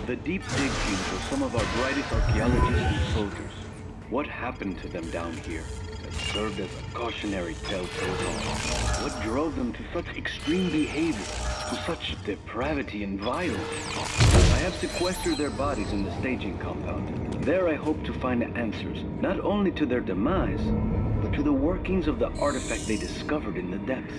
The deep dig teams were some of our brightest archaeologists and soldiers. What happened to them down here that served as a cautionary tale to us all? What drove them to such extreme behavior, to such depravity and violence? I have sequestered their bodies in the staging compound. There I hope to find answers, not only to their demise, but to the workings of the artifact they discovered in the depths.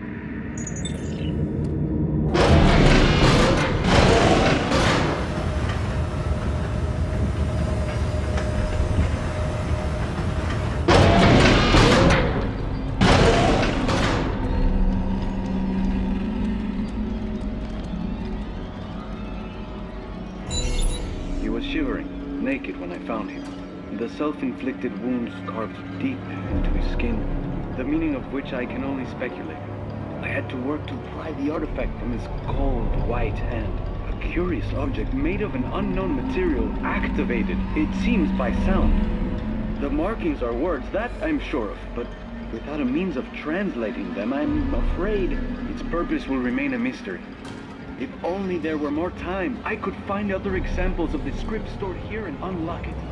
He was shivering, naked when I found him. The self-inflicted wounds carved deep into his skin, the meaning of which I can only speculate. I had to work to pry the artifact from his cold, white hand. A curious object made of an unknown material, activated, it seems, by sound. The markings are words, that I'm sure of, but without a means of translating them, I'm afraid its purpose will remain a mystery. If only there were more time, I could find other examples of the script stored here and unlock it.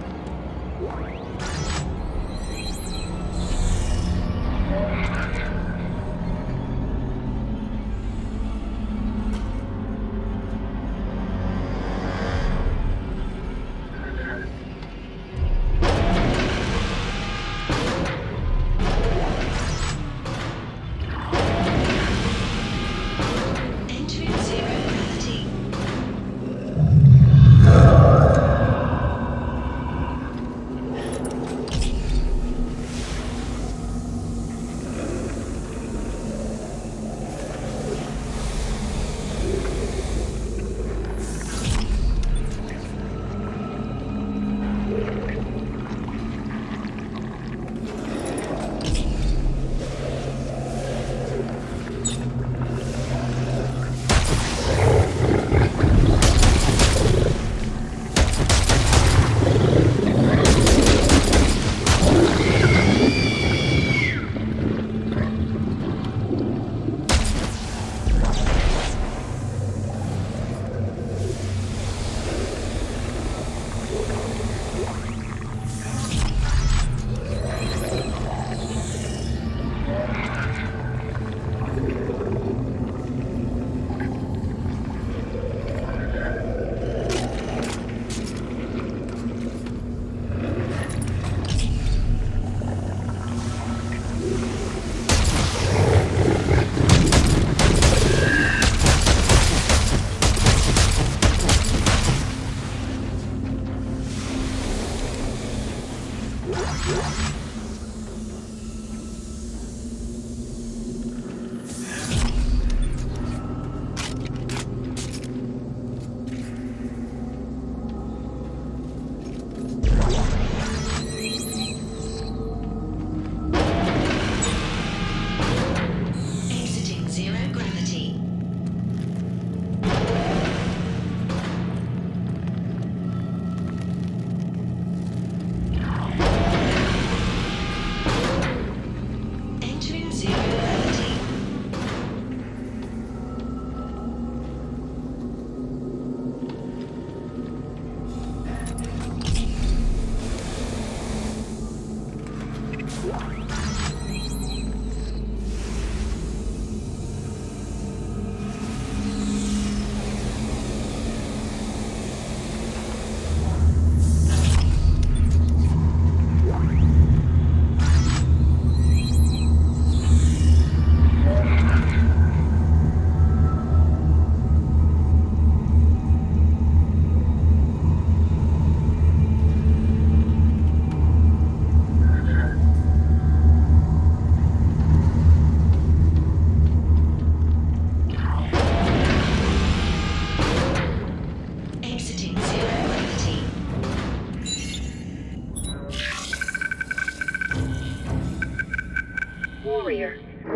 Warrior.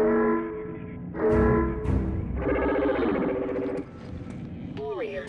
Warrior.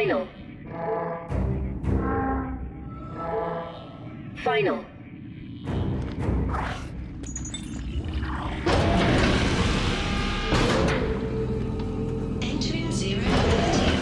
Final. Final. Entering 0-30.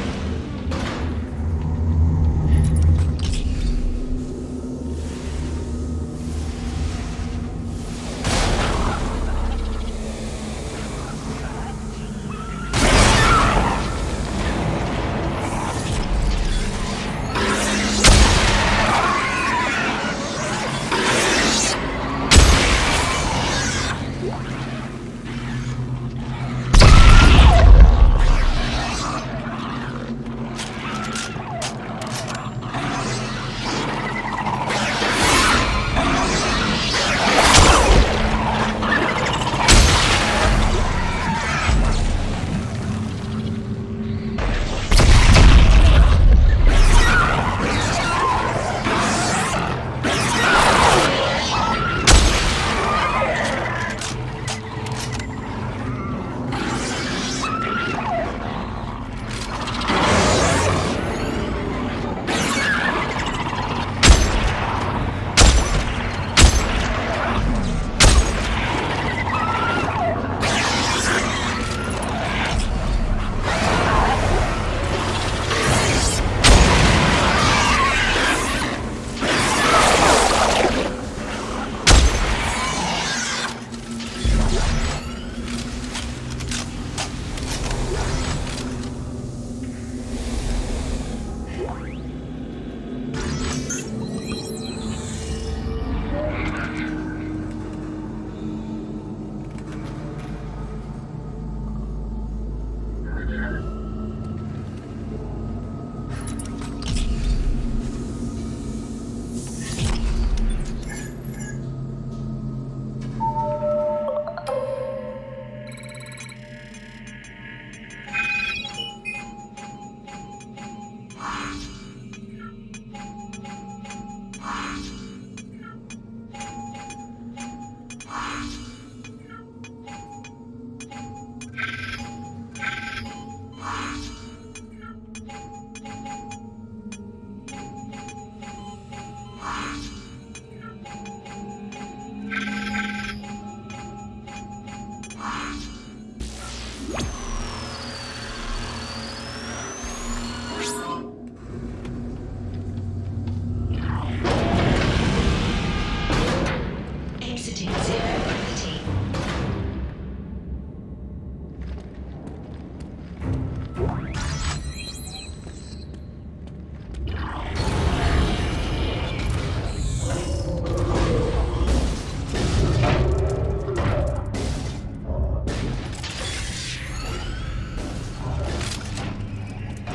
Exiting 0-30.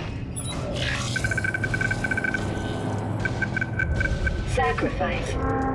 Sacrifice.